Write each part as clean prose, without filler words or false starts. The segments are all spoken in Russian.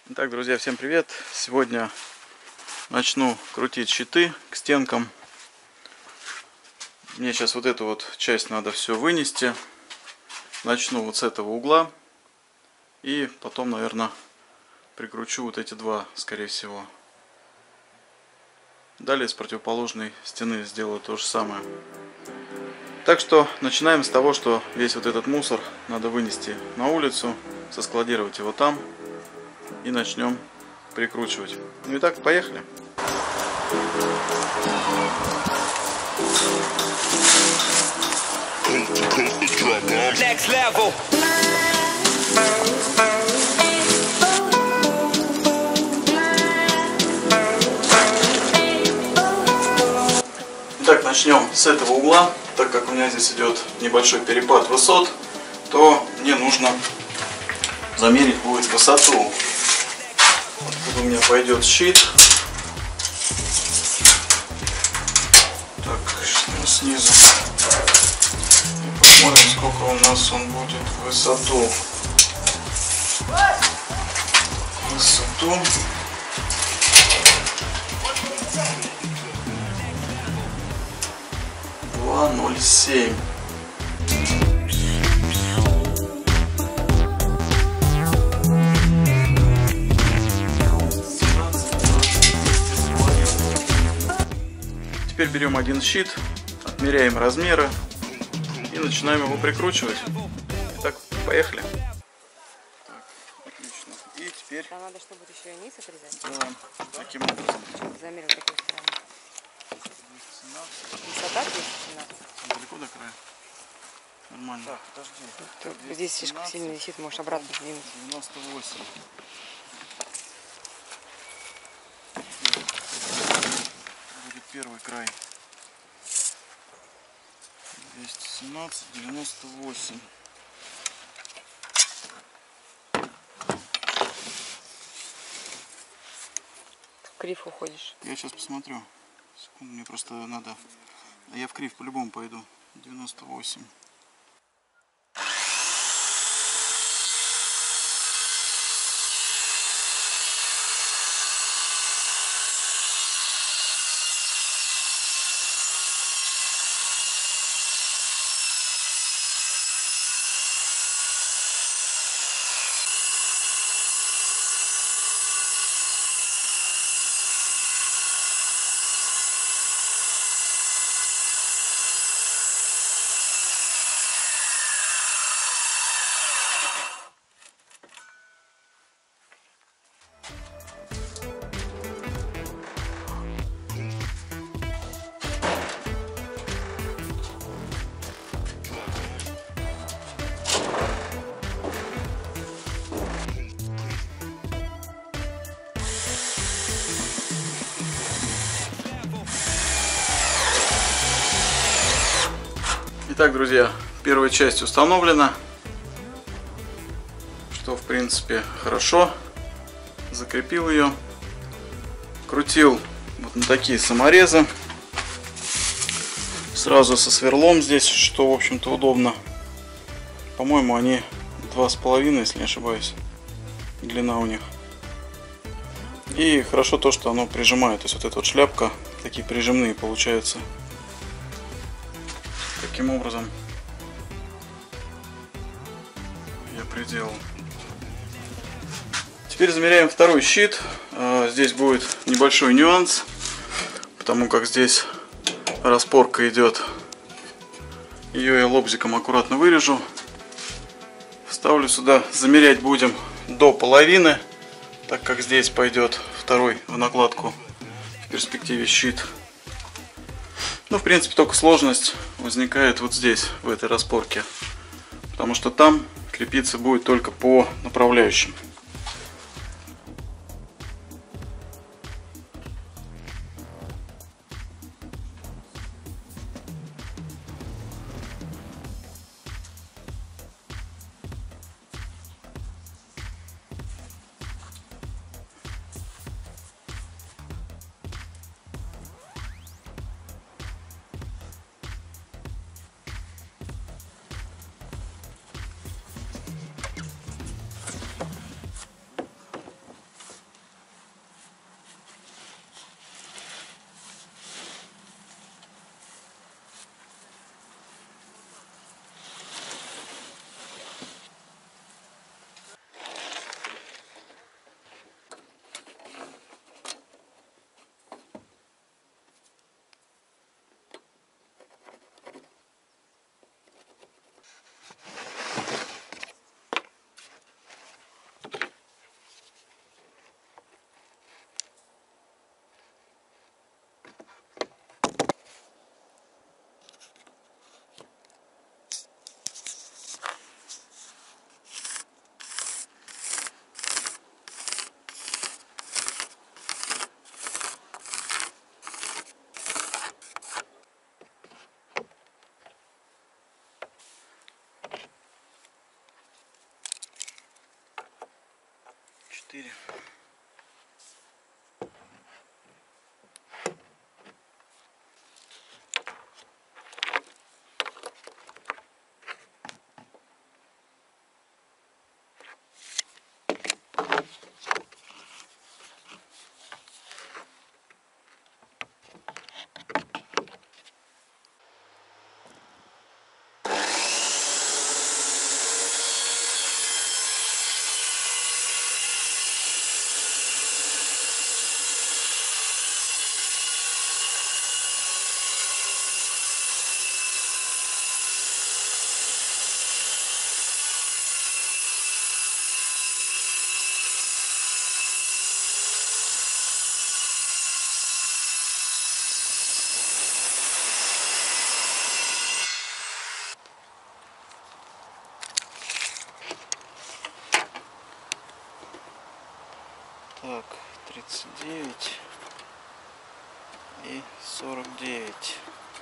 Итак, друзья, всем привет! Сегодня начну крутить щиты к стенкам. Мне сейчас вот эту вот часть надо все вынести. Начну вот с этого угла. И потом, наверное, прикручу вот эти два, скорее всего. Далее с противоположной стены сделаю то же самое. Так что начинаем с того, что весь вот этот мусор надо вынести на улицу, соскладировать его там и начнем прикручивать. Ну и так, поехали. Next level. Итак, начнем с этого угла. Так как у меня здесь идет небольшой перепад высот, то мне нужно замерить будет высоту. Откуда у меня пойдет щит. Так, снизу. И посмотрим, сколько у нас он будет в высоту. Высоту. $2.07. Теперь берем один щит, отмеряем размеры и начинаем его прикручивать. Итак, поехали. Так, отлично. И теперь Там надо, чтобы еще и низ отрезать. делаем таким образом. Замерил такой стороны. 217. Высота 217. Далеко до края? Нормально. Так, подожди. Здесь слишком сильно висит, можешь обратно сдвинуть. 98. Будет первый край. 217, 98. В крив уходишь. Я сейчас посмотрю. Секунду, мне просто надо. Я в крив по-любому пойду. 98. Итак, друзья, первая часть установлена, что в принципе хорошо. Закрепил ее, крутил вот на такие саморезы, сразу со сверлом здесь, что в общем-то удобно. По-моему, они 2,5, если не ошибаюсь, длина у них. И хорошо то, что оно прижимает, то есть вот эта вот шляпка, такие прижимные получаются. Таким образом я приделал. Теперь замеряем второй щит. Здесь будет небольшой нюанс, потому как здесь распорка идет. Ее я лобзиком аккуратно вырежу. Вставлю сюда. Замерять будем до половины, так как здесь пойдет второй в накладку в перспективе щит. Ну, в принципе, только сложность возникает вот здесь, в этой распорке. Потому что там крепиться будет только по направляющим. 4. Так, 39 и 49.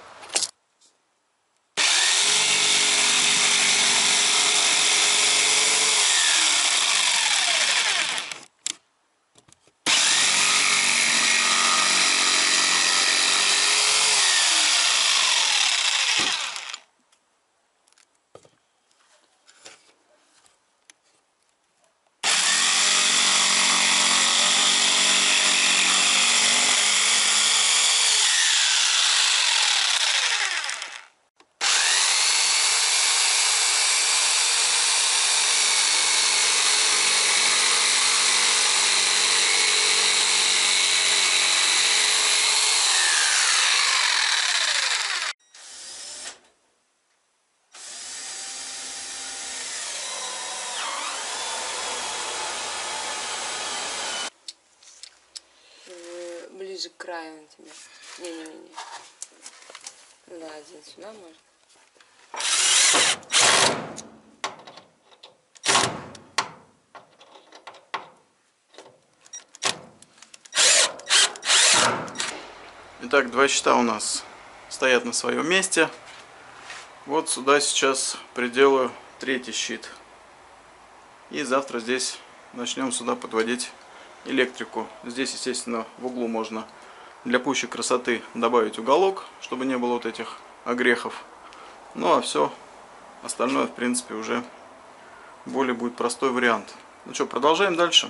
Ближе к краю он тебе. Не-не-не. Да, один сюда может. Итак, два щита у нас стоят на своем месте. Вот сюда сейчас приделаю третий щит. И завтра здесь начнем сюда подводить электрику. Здесь, естественно, в углу можно для пущей красоты добавить уголок, чтобы не было вот этих огрехов. Ну а все остальное, в принципе, уже более будет простой вариант. Ну что, продолжаем дальше.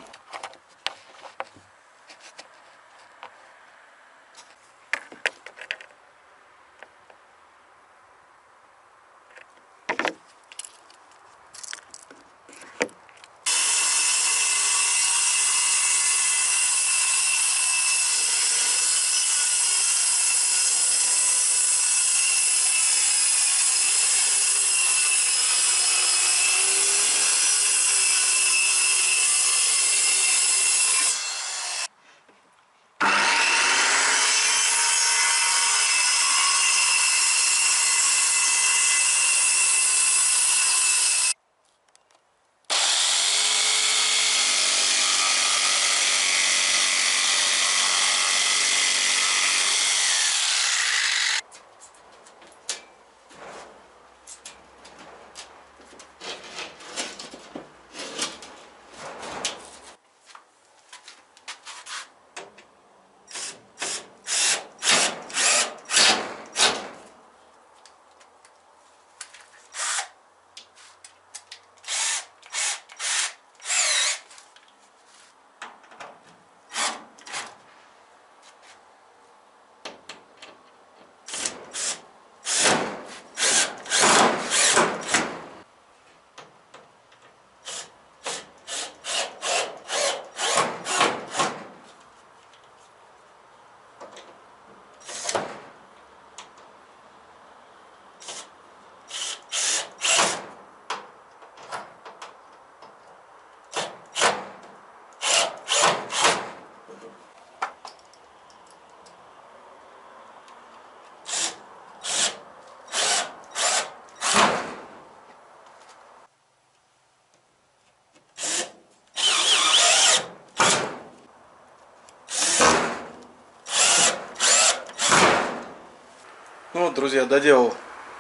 Ну вот, друзья, доделал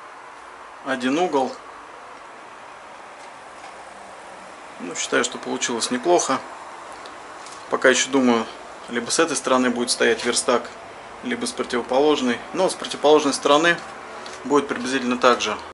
один угол. Ну, считаю, что получилось неплохо. Пока еще думаю, либо с этой стороны будет стоять верстак, либо с противоположной. Но с противоположной стороны будет приблизительно так же.